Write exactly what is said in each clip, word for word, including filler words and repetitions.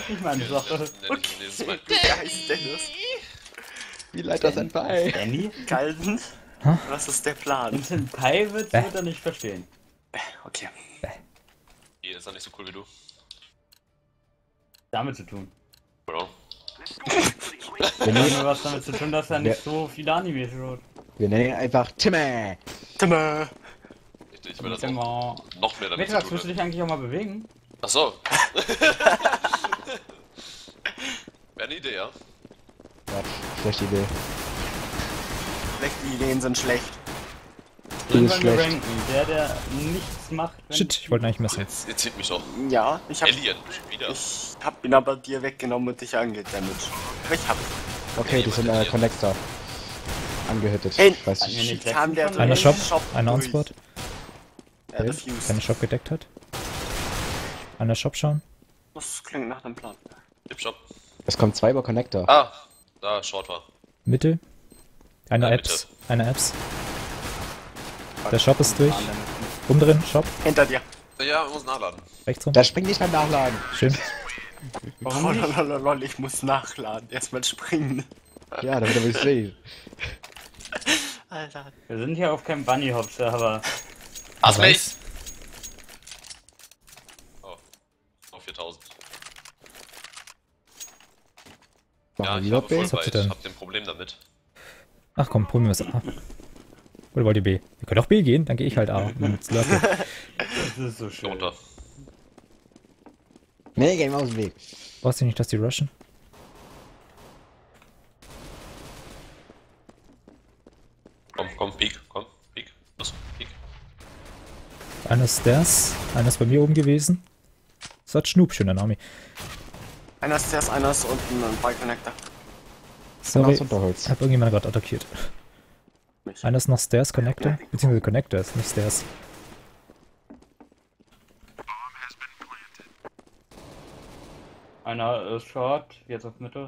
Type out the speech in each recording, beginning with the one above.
ist nicht meine Sache. Okay. Nee, das ist mein Der heißt Dennis. Wie leid das ein bei? Danny? Galten. Huh? Was ist der Plan? Und den Pi wird, Bäh. wird er nicht verstehen. Okay. Hier ist er nicht so cool wie du. Damit zu tun. Bro. Wir Wir nennen, haben was damit zu tun, dass er nicht Ja. so viele Anime schaut. wir nennen ihn einfach Timmy. Timmer. Ich, ich will das Immer. auch noch mehr damit zu Mittags tun willst du haben. dich eigentlich auch mal bewegen? Achso. Wäre eine Idee, ja? Ja, schlechte Idee. Schlechte Ideen sind schlecht. Du bist Irgendwann wir schlecht. ranken. Der, der nichts macht. wenn- Shit, ich wollte eigentlich messen. Jetzt, jetzt zieht mich doch. Ja, ich hab, Alien, schon wieder. ich hab ihn aber dir weggenommen und dich angedamaged. Aber ich hab Okay, die sind äh, Connector. Angehittet. Hey, Ich weiß Hatten wir nicht. nicht Wie kam der letztens Einer schon Shop, einer durch? On-Spot, Ja, diffused. keine Shop gedeckt hat. Einer Shop schauen. Das klingt nach einem Plan. Dip Shop. Es kommen zwei über Connector. Ah, da Short war. Mittel. Einer Ja, Apps. Einer Apps. Der Shop ist durch. Ah, dann ist Umdrehen, Shop. Hinter dir. Ja, muss nachladen. Rechts rum. Da springt nicht beim Nachladen. Schön. Warum nicht? Lolololol, ich muss nachladen. Erstmal springen. Ja, damit er mich sehen. Alter. Wir sind hier auf keinem Bunny Hop Server. Hast mich! weiß. Oh. Auf viertausend. Machen Ja, wir ich lieber habe voll B. habt ihr weit. Ich denn? hab den Problem damit. Ach komm, probieren wir es A. Oder wollt ihr B? Wir können auch B gehen, dann gehe ich halt A. Mit Slurpee. Das ist so schön. Runter. Nee, geh ihm aus dem Weg. Brauchst du nicht, dass die rushen? Komm, komm, Peak, komm, Peak. Los, Peak. Einer ist Stairs, einer ist bei mir oben gewesen. Das hat Schnoop, schöner Name. Einer ist Stairs, einer ist unten ein Bike Connector. Sorry, Aus Unterholz. hab irgendjemand gerade attackiert. Mich. Einer ist noch Stairs Connector, beziehungsweise Connector ist nicht Stairs. Einer ist short, jetzt auf Mitte.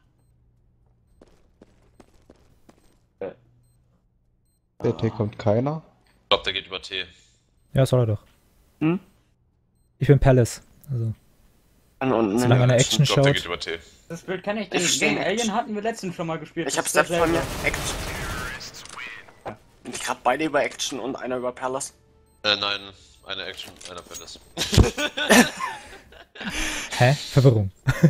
Äh, B T kommt keiner. Ich glaub, der geht über T. Ja, soll er doch. Hm? Ich bin Palace. Also, An unten. solange einer Ich Action glaub, der schaut. geht über T. Das Bild kenne ich, den, Ich den steh- Alien hatten wir letztens schon mal gespielt. Ich hab Das Steps ist von mir. derselbe. Action. Sind die gerade beide über Action und einer über Palace? Äh, nein, eine Action, einer Palace. Hä? Verwirrung.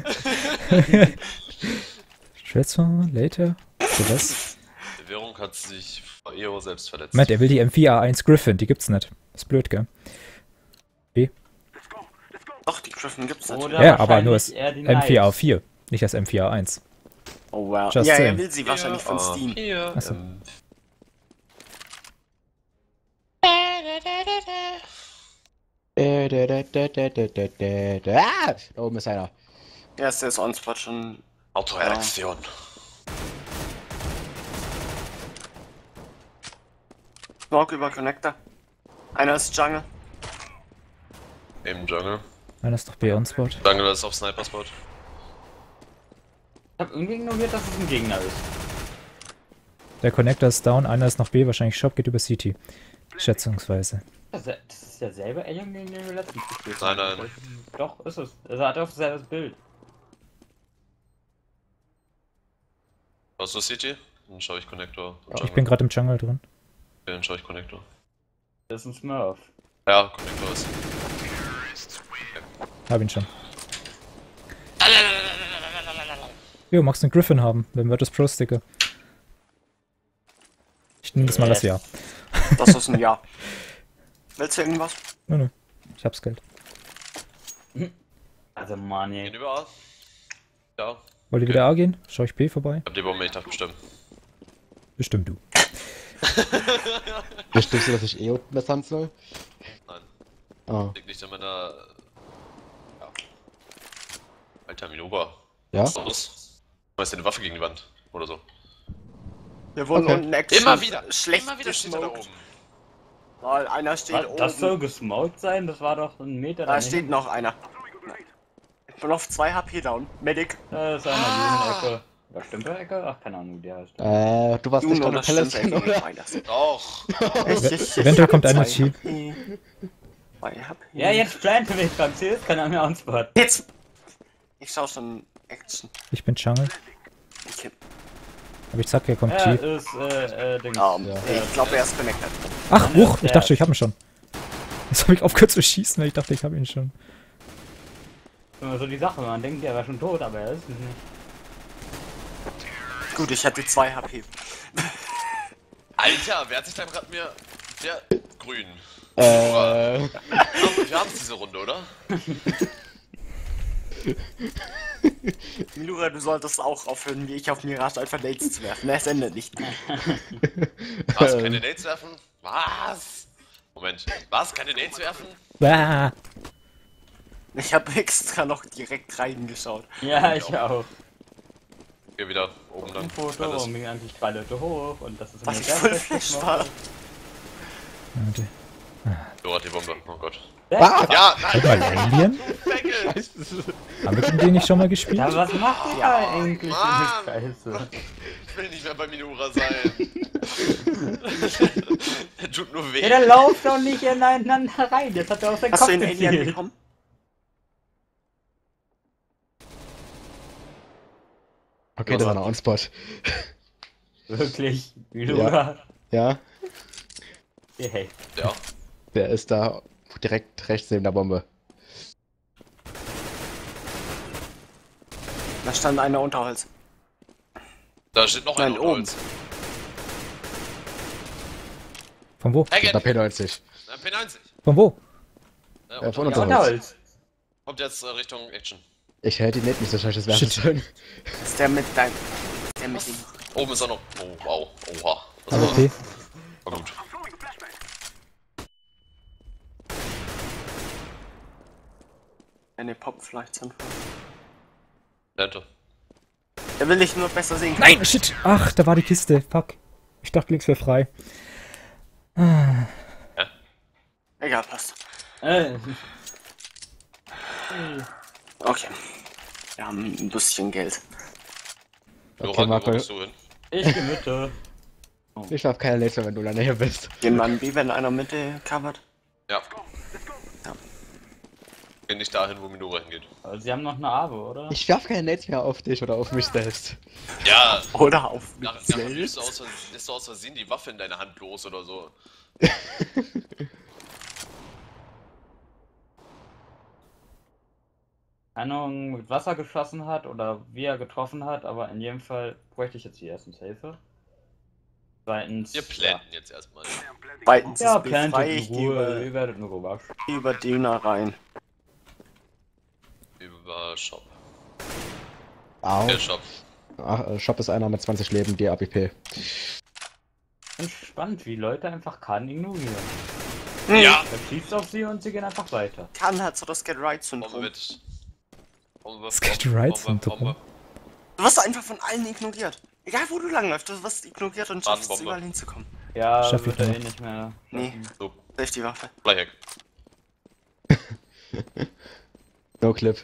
Transformer, later? Für was? Die Währung hat sich vor Eo selbst verletzt. Matt, er will die M vier A eins Griffin, die gibt's nicht. Ist blöd, gell? B? Doch, die Griffin gibt's natürlich. Oder Ja, aber nur das wahrscheinlich eher die M vier A Knights. vier, nicht das M vier A eins. Oh wow. Just ja, er saying. will sie wahrscheinlich von Steam. Hier, Achso. ähm, Äh, da, da, da, da, da, da, da, da. Ah! Da oben ist einer. Ja, ist der ist on-spot schon. Autoreaktion. Smoke über Connector. Einer ist Jungle. Im Jungle. Einer ist doch B on Spot. Jungle ist auf Sniper Spot. Ich hab irgendwie ignoriert, dass es ein Gegner ist. Der Connector ist down, einer ist noch B, wahrscheinlich Shop geht über C T. Schätzungsweise. Das ist- das ist derselbe Alien, den wir letztens gespielt Nein, haben. nein. Doch, ist es. Er hat auch dasselbe Bild. Hast du City? Dann schau ich Connector. Ich bin gerade im Jungle drin. Dann schau ich Connector. Das ist ein Smurf. Ja, Connector ist. Hab ihn schon. Jo, magst du einen Griffin haben? Wenn wir das Pro-Sticker. Ich nehme das mal als Ja. Das ist ein Ja. Willst du irgendwas? Nö, nö. Ich hab's Geld. Also Mann, Gehen ey. über A? Ja. Wollt ihr wieder A gehen? Schau ich B vorbei? Hab die Bombe, ich darf bestimmen. Bestimmt du. Bestimmst du, dass ich eh unten messern soll? Nein. Ah. Liegt nicht in meiner. Ja. Alter, Minova. Ja? Was ist los? Schmeiß dir eine Waffe gegen die Wand. Oder so. Wir wurden Okay. unten Action. Immer wieder! Schlecht Immer wieder steht er da gesmoked. oben. Lol, einer steht Was, oben. das soll gesmoked sein? Das war doch ein Meter Da daneben. steht noch einer. Ich bin auf zwei H P down. Medic. Da ist einer Ah. in der Ecke. Ja, stimmt der Ecke? Ach, keine Ahnung, wie der heißt. Äh, du warst nicht Juno, gerade das stimmt Palace, echt oder? nicht. Doch! Ich, ich, ich Eventuell hab kommt einer zwei Chief. H P. Zwei H P. Ja, jetzt plante mich beim Ziel, kann er mir anspot. Jetzt! Ich schau schon Action. Ich bin Jungle. Okay. Aber ich sag, hier kommt Er T. ist, äh, äh, Dings. Um, Ja. Ich glaube, er ist connected. Ach, huch, ich der- dachte, ich hab ihn schon. Jetzt habe ich aufgehört zu schießen, weil ich dachte, ich habe ihn schon. Immer so die Sache, man denkt, er wäre schon tot, aber er ist es nicht. Gut, ich hatte zwei H P. Alter, wer hat sich da gerade mir... Der Grün. Äh. Wir haben diese Runde, oder? Milura, du solltest auch aufhören, wie ich auf Mirage einfach Nades zu werfen. Es endet nicht. Was? Keine Nades werfen? Was? Moment. Was? Keine Nades werfen? Ah, Ich habe extra noch direkt reingeschaut. Ja, ich auch. Hier wieder oben dann. Ein Foto Alles. und mir eigentlich drei Leute hoch und das ist Was immer ich sehr voll fest flash gemacht. war. warte. So hat die Bombe. Oh Gott. Ah! Ja, nein, Mal Alien? Deckel! Haben wir gegen den nicht schon mal gespielt? Ja, was macht ihr Ja, eigentlich Mann. für eine Scheiße? Ich will nicht mehr bei Minura sein. Der tut nur weh. Ja, dann lauft doch nicht ineinander rein. Jetzt hat er aus seinem Hast Kopf du den Alien gezielt. bekommen? Okay, das war ein On-Spot. Wirklich, wie du ja. Ja, Hey. Ja. der ist da direkt rechts neben der Bombe. Da stand einer unter Holz. Da steht noch Nein, ein oben. Holz. Von wo? Der Hacken! P neunzig. Na, P neunzig. Von wo? Ja, Äh, von und uns Ja, aus. Holz. kommt jetzt äh, Richtung Action. Ich hätte die nicht nicht so scheißes werfen Shit. sollen. Das ist der mit deinem. Ist der mit dem. Oben ist er noch. Oh, wow. Oha. Das Hallo war, T. war gut. Eine Pop vielleicht sind. Lente. Der will ich nur besser sehen. Nein, shit. Ach, da war die Kiste. Fuck. Ich dachte, links wäre frei. Egal, passt. Äh. Okay. Wir haben ein bisschen Geld. Okay, Joran, wo Marco, bist du hin? Ich geh Mitte. ich darf keine Laser, wenn du in der Nähe bist. Gehen wir an B, wenn einer Mitte covert. Ja. Ja. Geh nicht dahin, wo Minura hingeht. Also, sie haben noch eine Abo, oder? Ich werf keine Nets mehr auf dich oder auf mich selbst. Ja, Oder auf mich nach, nachher selbst. lässt du, aus, Vers- lässt du aus Versehen die Waffe in deine Hand los oder so. Keine Ahnung, mit Wasser geschossen hat oder wie er getroffen hat, aber in jedem Fall bräuchte ich jetzt hier erstens Hilfe. Zweitens. Wir planten jetzt erstmal. Zweitens Ja, ist B plantet frei, in ich gehe Ruhe, über, ihr werdet nur rüber. geh über Döner rein. Über Shop. Au. Der Shop. Ach, äh, Shop ist einer mit zwanzig Leben, die A P P. Spannend, wie Leute einfach Karten ignorieren. Ja! Er schießt auf sie und sie gehen einfach weiter. Kann hat so das Get Right Bombe Syndrom. mit. Bombe, Das Get Bombe, Right Bombe, Syndrom. Bombe. Du wirst einfach von allen ignoriert. Egal wo du langläufst, du wirst ignoriert und schaffst es Badenbombe. überall hinzukommen. Ja, Schaff wird ich er noch. eh nicht mehr. Nee. schaffen. So, Safety Waffe. Flyhack. No Clip.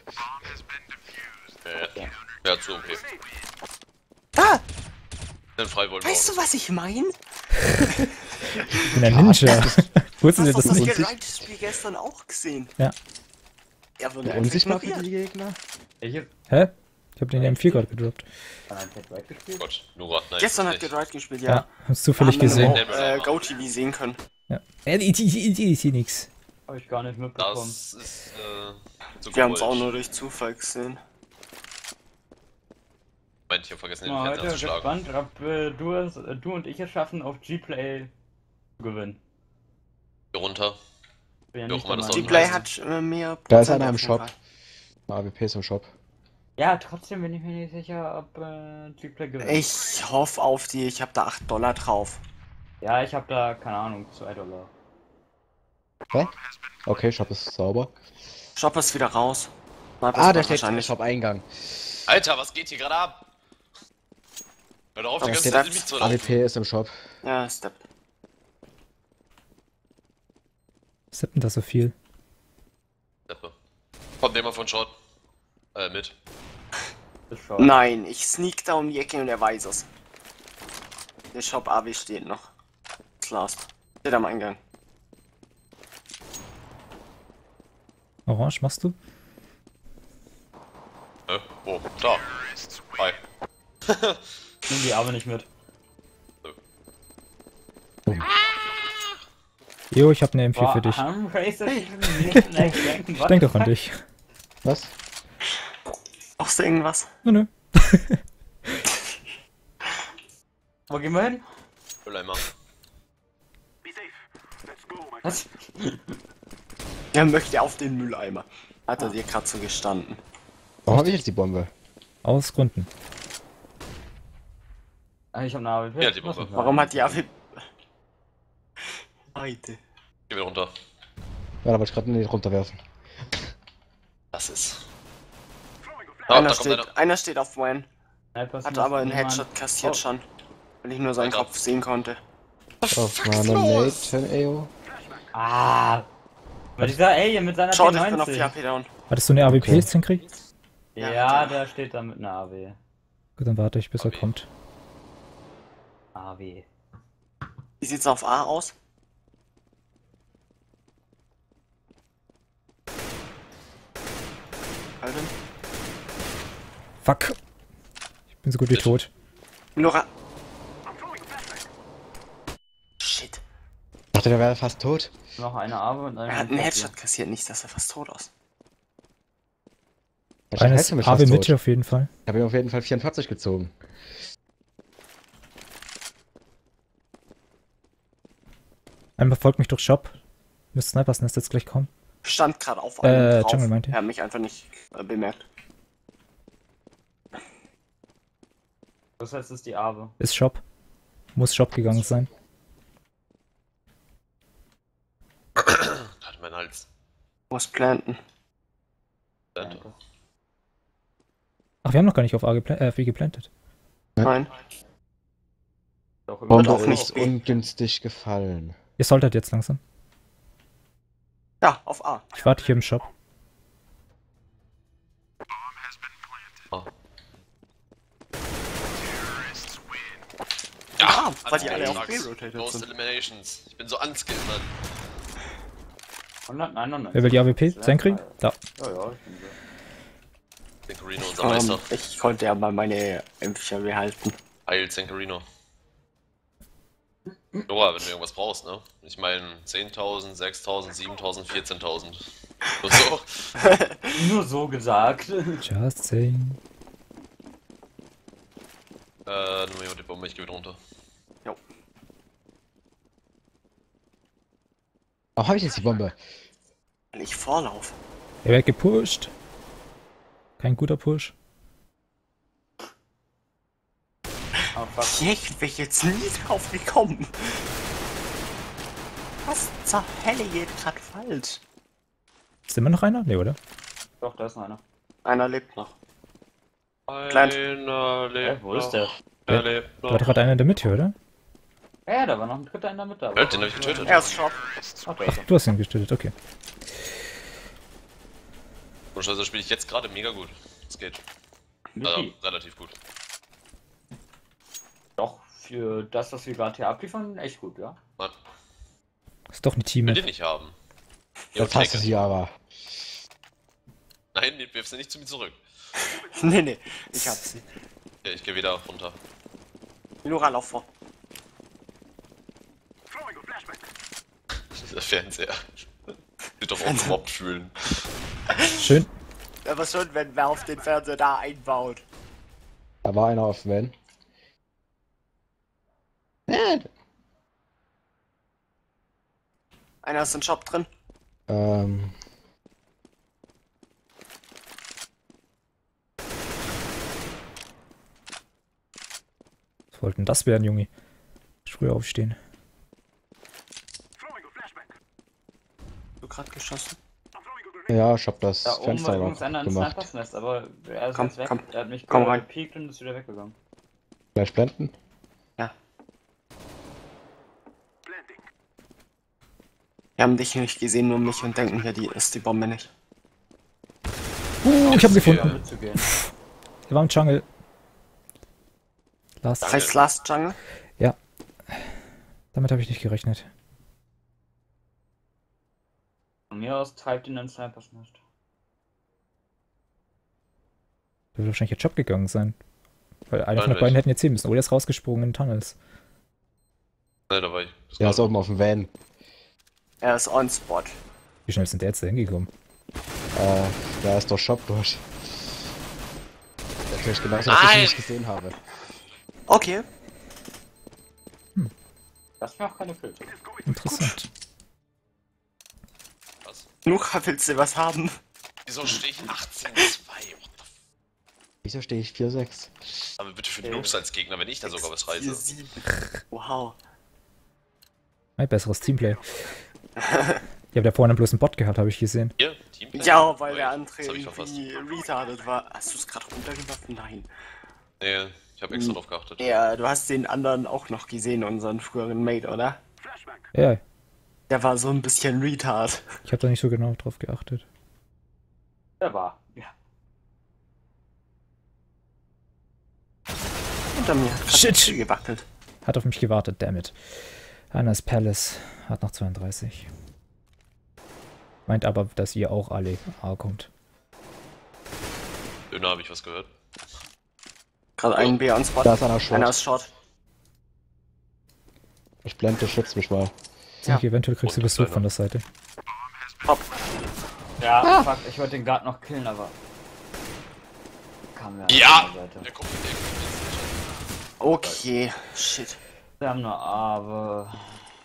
Äh, ja, zu okay. Da! Den Freiwolf. Weißt du, was ich meine? Ich bin ein Ninja. Wussten Sie Hast du das das nicht? Get Right Spiel gestern auch gesehen? Ja. Er wurde Wie einfach unsichtbar für ignoriert. die Gegner? Ich hab Hä? Ich hab den M vier gerade gedroppt. ein Pad Right gespielt. Gott, Nora, nein. Gestern hat nicht. Get Right gespielt, Ja, ja. hab's zufällig Haben wir gesehen. auch, äh, GoTV sehen können. Ja. Äh, die, die, die, die ist hier nix. Hab ich gar nicht mitbekommen. Das ist, äh, so Wir haben es auch gewollt. nur durch Zufall gesehen. Moment, ich hab vergessen, den Mal Fernseher heute zu schlagen. gespannt, ob äh, du, es, äh, du und ich es schaffen, auf G-Play zu gewinnen. Hier runter. Bin ja Wie auch nicht immer der das Meinung. G-Play hat äh, mehr Da ist Prozent einer im auf jeden Shop. Fall. A W P ist im Shop. Ja, trotzdem bin ich mir nicht sicher, ob äh, G-Play gewinnt. Ich hoffe auf die, ich habe da acht Dollar drauf. Ja, ich hab da, keine Ahnung, zwei Dollar. Hä? Okay, Shop ist sauber. Shop ist wieder raus. Sniper Ah, Spot da steht wahrscheinlich. Shop-Eingang. Alter, was geht hier gerade ab? Hör doch auf, die Aber ganze steht Zeit da- in mich zu A W laufen. P ist im Shop. Ja, Step. Was hat denn da so viel? Deppe. Kommt jemand von Short? Äh, mit. Ist schon. Nein, ich sneak da um die Ecke und er weiß es. Der Shop A W steht noch. Last. Steht am Eingang. Orange machst du? Äh, oh, da. Hi. Nimm die Arme nicht mit. Jo, ich habe eine M vier Boah, für dich. Armracer nicht lenken. Ich denk doch an dich. Was? Brauchst du irgendwas? Nö, nö. Wo gehen wir hin? Mülleimer. Was? Er möchte auf den Mülleimer. Hat er dir gerade so gestanden. Warum habe ich jetzt die Bombe? Aus Gründen. Ah, ich hab eine A W P. Ja, die Lass Bombe. mich mal. Warum hat die A W P... Leute. Geh wieder runter. Ja, da wollte ich gerade nicht runterwerfen. Das ist. Oh, einer, da kommt steht, einer. einer steht auf Wayne. Sniper Hat ist aber einen niemand. Headshot kassiert Oh. schon. Weil ich nur seinen Alter. Kopf sehen konnte. Auf meiner Nathan A O. Ah! Weil dieser Alien mit seiner Schaut, P ich bin auf neunzig. die A P down. Hattest du eine A W P, Okay. Zinkri? Ja, Ja, der steht da mit einer A W. Gut, dann warte ich, bis er A W. kommt. A W. Wie sieht's auf A aus? Alter. Fuck. Ich bin so gut wie Bitte. tot. Nora. Shit. Ich dachte, der wäre fast tot. Noch eine A W und eine Er hat einen Headshot. Headshot kassiert, nicht, dass er fast tot aus. Wahrscheinlich Eines heißt er mich A W fast Mitte tot. auf jeden Fall. Ich habe ihm auf jeden Fall vierundvierzig gezogen. Einmal folgt mich durch Shop. Müsste Snipers Nest jetzt gleich kommen. Stand gerade auf Äh, einem drauf. Jungle meinte ich. Er hat mich einfach nicht äh, bemerkt. Das heißt, es ist die A W. Ist Shop. Muss Shop gegangen sein. Hat mein Hals. Muss planten. Danke. Ach, wir haben noch gar nicht auf A gepla äh, wie geplantet. Nein. Doch, Bombe auch überall. nicht. ist ungünstig gefallen. Ihr solltet jetzt langsam. Ja, auf A. Ich warte hier im Shop. Oh. Ah, weil die alle auf B Unskilled. rotated Most sind. Eliminations. Ich bin so unskilled, Mann. hundertneunundneunzig. Wer will die A W P? Zinkri? Da. Ja, ja, ich bin so. Zenkerino, unser Ähm, Meister. ich konnte ja mal meine M vier behalten. Heil Zenkerino. Nora, wenn du irgendwas brauchst, ne? Ich meine zehntausend, sechstausend, siebentausend, vierzehntausend. Nur so. Nur so gesagt. Just saying. Äh, nimm mal die Bombe, ich geh wieder runter. Warum habe ich jetzt die Bombe? Weil ich vorlauf. Er wird gepusht. Kein guter Push. Oh, fuck. Echt, bin ich jetzt nie drauf gekommen. Was zur Hölle geht gerade falsch? Ist immer noch einer? Ne, oder? Doch, da ist noch einer. Einer lebt noch. Einer Hä, lebt wo ist der? Er lebt Da war noch. doch gerade einer in der Mitte, oder? Ja, da war noch ein dritter in der Mitte. aber- Ja, den hab ich getötet. Er ist Shop. Ach, da ist er. Du hast ihn getötet, okay. Und also spiele ich jetzt gerade mega gut. Es geht. Also, Lucky. relativ gut. Doch, für das, was wir gerade hier abliefern, echt gut, ja. Mann, Ist doch eine will den Teammate. nicht haben. Jetzt take hast du it. sie aber. Nein, wirf sie nicht zu mir zurück. Nee, nee, ich hab sie. Ja, ich gehe wieder runter. Nora, lauf vor. Dieser Fernseher. Wird doch auch gemobbt fühlen. Schön. Aber schon, wenn wer auf den Fernseher da einbaut. Da war einer auf Van. Äh, Einer ist im Shop drin. ähm. Was wollten das werden, Junge? Früher aufstehen. Du grad geschossen. Ja, ich hab das Da oben Fenster war noch übrigens einer in gemacht. Snipers Nest, aber er ist Komm, jetzt weg. komm, er hat mich komm rein. gepiekt und ist wieder weggegangen. Gleich blenden. Wir haben dich nicht gesehen, nur mich und denken, ja, die ist die Bombe nicht. Uh, ich hab ihn Ja, gefunden. mitzugehen. Er war im Jungle. Last. Heißt Last Jungle? Damit habe ich nicht gerechnet. Von mir aus treibt ihn ein Snipers Nest. Der wird wahrscheinlich jetzt Job gegangen sein. Weil einer von Nein, den beiden nicht. hätten jetzt sehen müssen. Oder er ist rausgesprungen in den Tunnels. Nein, da war ich. Das Der war- ist oben auf dem Van. Er ist on spot. Wie schnell ist denn der jetzt da hingekommen? Äh, da ist doch Shop durch. Natürlich genauso, dass ich ihn Nein! nicht gesehen habe. Okay. Das mir auch keine Filter. Interessant. Was? Luca, willst du was haben? Wieso stehe ich achtzehn zwei? Wieso stehe ich vier sechs? Aber bitte für die Noobs als Gegner, wenn ich da sogar was reiße. vier sieben. Wow. Ein besseres Teamplay. Ich habe da vorne bloß einen Bot gehabt, habe ich gesehen. Hier, Teamplay? Ja, weil Oh, der ja, andere das hab ich verpasst. irgendwie retarded war. Hast du es gerade runtergeworfen? Nein. Nee, ich habe extra drauf geachtet. Ja, du hast den anderen auch noch gesehen, unseren früheren Mate, oder? Ja, Der war so ein bisschen retard. ich habe da nicht so genau drauf geachtet. Der war. Ja. Hinter mir. Hat Shit. viel gewackelt. Hat auf mich gewartet, dammit. Einer ist Palace, hat noch zweiunddreißig. Meint aber, dass ihr auch alle A kommt. Döner habe ich was gehört. Gerade einen B on Spot. Da ist einer short. Einer ist short. Ich blende, schütz mich mal. Ja. Ja. Eventuell kriegst du Und Besuch einer. von der Seite. Hopp. Ja, fuck, ich wollte den Guard noch killen, aber. Kam ja. Ja! von der Seite. Der guckt mit der Okay. Shit. Wir haben nur A, aber.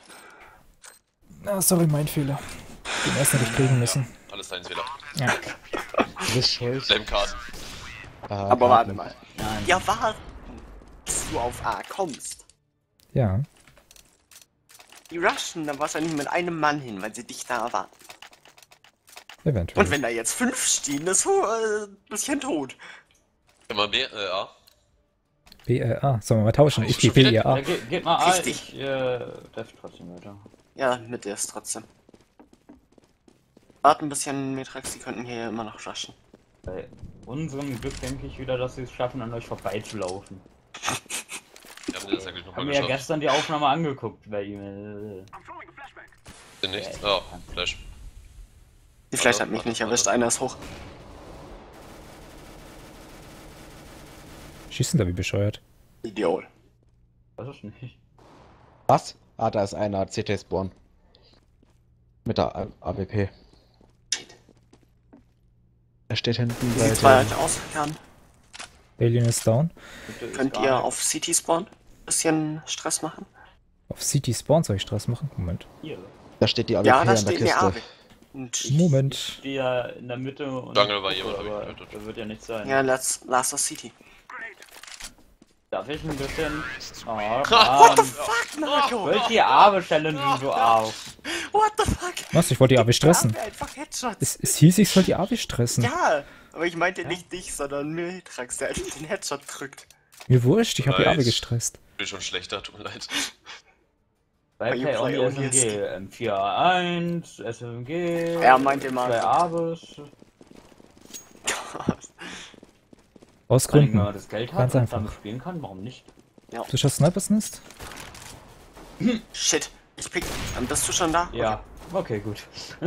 Ah, sorry, mein Fehler. Den ersten hätte ich kriegen müssen. Alles dein Fehler. Ja. Du bist schuld. Flamekarten. Äh, Aber warte Karten. mal. Nein. Ja, warte. Bis du auf A kommst. Ja. Die rushen dann wahrscheinlich mit einem Mann hin, weil sie dich da erwarten. Eventuell. Und wenn da jetzt fünf stehen, ist so äh, ein bisschen tot. Immer B, äh, A. B R A. Sollen wir mal tauschen? Oh, Ich gehe schon wieder- B R A. Ja, geht, geht mal A, Richtig. ich äh, darf trotzdem weiter. Ja, mit der ist trotzdem. Warte ein bisschen, Metrax, die könnten hier immer noch rushen. Bei unserem Glück denke ich wieder, dass sie es schaffen, an euch vorbeizulaufen. Wir haben das eigentlich Ich nochmal habe mir ja geschafft. gestern die Aufnahme angeguckt bei ihm. Sind nichts? Oh, Flash. Die Flash Warte, hat mich warte, nicht warte. erwischt, einer ist hoch. Schießen da wie bescheuert. Idiot. Das ist nicht. Was? Ah, da ist einer C T Spawn. Mit der A- AWP. Er steht hinten Wie bei sieht's bei dem... euch aus, Jan? Alien ist down. Könnt ihr auf City spawnen? Bisschen Stress machen? Auf City Spawn soll ich Stress machen? Moment. Hier. Da steht die A W P Ja, da an der steht Kiste. eine A W. Und Moment. Ich stehe ja in der Mitte und. Jungle war gucke, jemand, hab ich aber getötet. da wird ja nichts sein. ja, let's last of City. Darf ich ein bisschen. Oh, What Mann. the fuck, Marco? Wollt die Arme challengen, du auf. What the fuck? Was? Ich wollte die A W stressen. Ja, einfach Headshots. Es, es hieß, ich soll die A W stressen. Ja, aber ich meinte nicht dich, sondern Metrax, der den Headshot drückt. Mir wurscht, ich habe die A W Nice. gestresst. Ich bin schon schlechter, tut mir leid. Bei Are you Play Only play S M G. only M vier A eins, S M G. Er meinte mal- Zwei Aves. Aus Wenn Gründen. man das Geld hat Ganz und einfach. damit spielen kann, warum nicht? Du schaust Snipers Nest? Shit, ich pick. Dann bist du schon da? Ja. Okay, gut.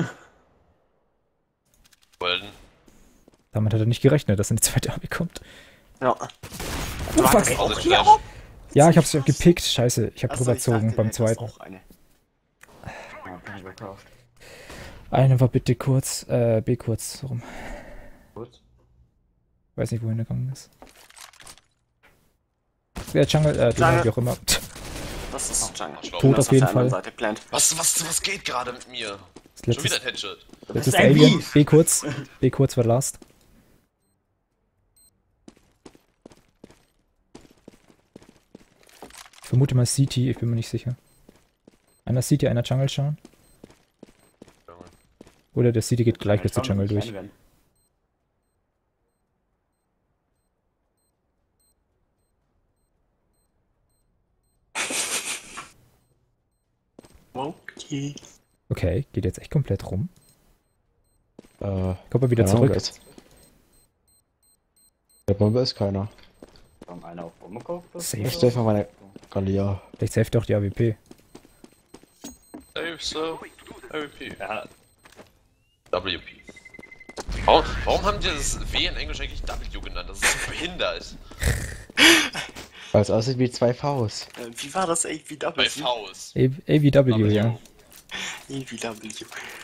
Golden. Damit hat er nicht gerechnet, dass er in die zweite A W kommt. Ja. Oh, Du fuck. hattest auch Also hier Flash. auf? Ja, ich hab's gepickt. Scheiße, ich hab Achso, drüber ich dachte, gezogen du beim hättest zweiten. auch eine. Ja, kann ich gekauft. Eine war bitte kurz, äh, B kurz, so rum. Gut. Weiß nicht, wohin er gegangen ist. Der Jungle, äh, Döner, Jungle. wie auch immer. Das ist Jungle. Arschloch. Tot Das auf jeden der anderen Fall. Seite plant. Was, was, was geht gerade mit mir? Das Schon wieder letzte, ein Headshot. letztes ein Alien. Beef. B kurz. B kurz war last. Ich vermute mal C T, ich bin mir nicht sicher. Einer C T, einer Jungle schauen. Oder der C T geht gleich bis zur Jungle durch. Okay. Okay, geht jetzt echt komplett rum. Äh, Kommt er wieder keine Ahnung, zurück. ist- Der Bombe ist keiner. Warum einer auf Bombe Safe. Ich stehe von meiner Galia. Vielleicht saved auch die A W P. Save, so. A W P. Ja, W P. Warum, warum haben die das W in Englisch eigentlich W genannt? Das ist so behindert. Weil es aussieht wie zwei Vs. Äh, wie war das A V W? Bei Vs. A V W, ja. A V W.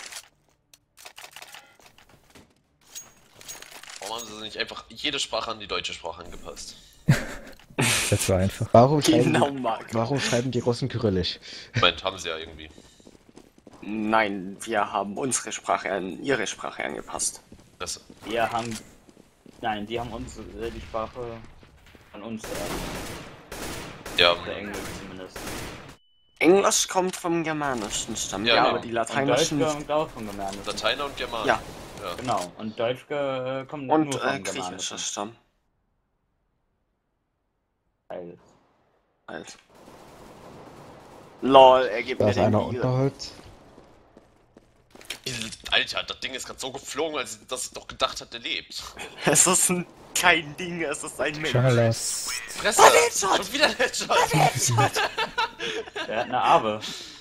Warum haben sie nicht einfach jede Sprache an die deutsche Sprache angepasst? Das war einfach. Warum schreiben, Genau, die, Marco. warum schreiben die Russen Kyrillisch? Moment, haben sie ja irgendwie. Nein, wir haben unsere Sprache an ihre Sprache angepasst. Das, Wir haben. Nein, die haben uns äh, die Sprache von uns äh, ja, oder Englisch zumindest. Englisch kommt vom Germanischen Stamm, Ja, ja, genau. aber die Und Lateinischen Deutsch nicht. kommt auch vom Germanischen. Lateiner und Germanisch. Ja. ja. Genau. Und Deutsch äh, kommt Und nur äh, vom griechischer Germanischen. Stamm. Teil. Halt. Lol, er gibt Da mir ist den einer Igel. Unterholz. Alter, das Ding ist gerade so geflogen, als dass ich doch gedacht hatte, der lebt. Es ist ein, kein Ding, es ist ein Mensch. Jungle Lost. Fresse! Headshot! Schon wieder ein Headshot! Der hat eine Arbe.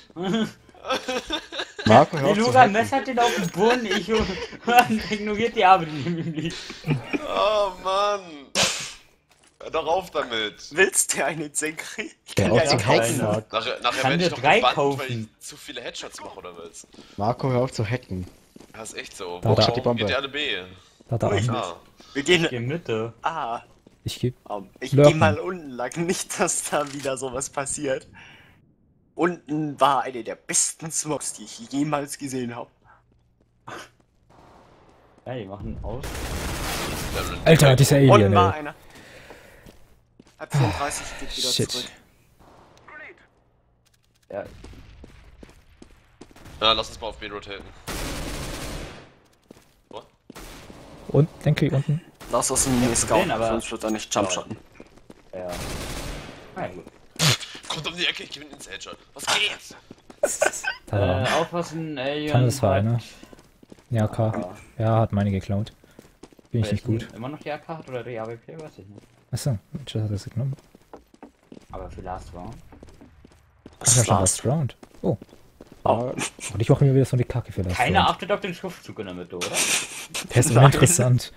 Marco, hör Der auf zu Lugan hacken. messert den auf den Boden, ich ignoriert die Arbe, die neben ihm liegt. Oh Mann! Hör doch auf damit! Willst du einen Senkri? Ich Der kann auf dir zu einen hacken, kaufen. Marco. Nachher, nachher Kann werde dir ich doch drei gebannt, kaufen. weil ich zu viele Headshots mache, oder was? Marco, hör auf zu hacken. Das ist echt so. Da hat er- Warum die Bombe. geht der alle B? Da hat er einen. Ah. Wir gehen. Die Mitte. Ah, Ich geb. um, ich Lurken. geh mal unten lang, nicht, dass da wieder sowas passiert. Unten war eine der besten Smokes, die ich jemals gesehen habe. Ja, die machen aus. Alter, dieser Alien, Unten war ey. einer. Hat vierunddreißig, geht wieder Shit. zurück. Ja, Ja, lass uns mal auf B rotaten. What? Und, denke ich, unten. Lass uns einen gesehen, Scout, aber- sonst wird er nicht jumpshotten. ja. Na gut. Kommt um die Ecke, ich gewinne ins Headshot. Was geht? Da war Äh, er. aufpassen, Alien. Kann das war hat- einer. Ja, K. Ja. Ja, hat meine geklaut. Bin ich nicht Welchen gut. Immer noch die A K hat oder die A W P, weiß ich nicht. Achso, Mitchell hat das genommen. Aber für Last Round. Ach, ja, schon Last Round. Oh. Oh. Und ich mache mir wieder so eine Kacke für Last Keiner Round. achtet auf den Schriftzug in der Mitte, oder? Der ist immer Nein. interessant.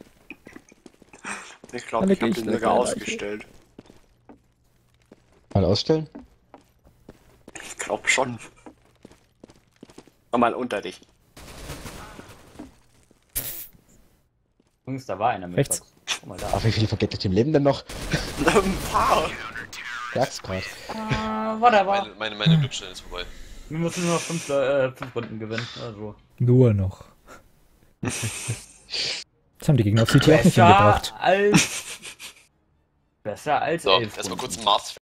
Ich glaube, Alle ich habe Gegner den sogar gleich. ausgestellt. Mal ausstellen? Ich glaube schon. Komm mal unter dich. Jungs, da war einer mit. Rechts. Box. Guck mal da. Ach, wie viele vergeht im Leben denn noch? Ein paar. Sag's grad. Ah, whatever. Meine, meine, meine Glücksstelle ist vorbei. Wir müssen nur noch fünf, äh, fünf Runden gewinnen. Also. Nur noch. Das haben die Gegner auf C T auch nicht Besser hingebracht. als. Besser als So, elf erstmal Runden. kurz ein Mars